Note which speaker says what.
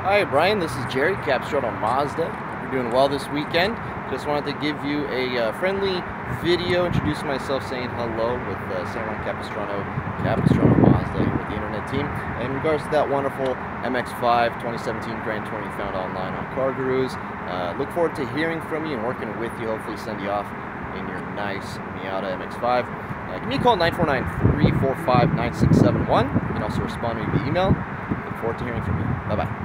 Speaker 1: Hi Brian, this is Jerry, Capistrano Mazda. You're doing well this weekend. Just wanted to give you a friendly video, introducing myself, saying hello with San Juan Capistrano Mazda here with the internet team. In regards to that wonderful MX-5 2017 Grand Touring you found online on Car Gurus, look forward to hearing from you and working with you, hopefully send you off in your nice Miata MX-5. Give me a call, 949-345-9671. You can also respond to me via email. Look forward to hearing from you. Bye-bye.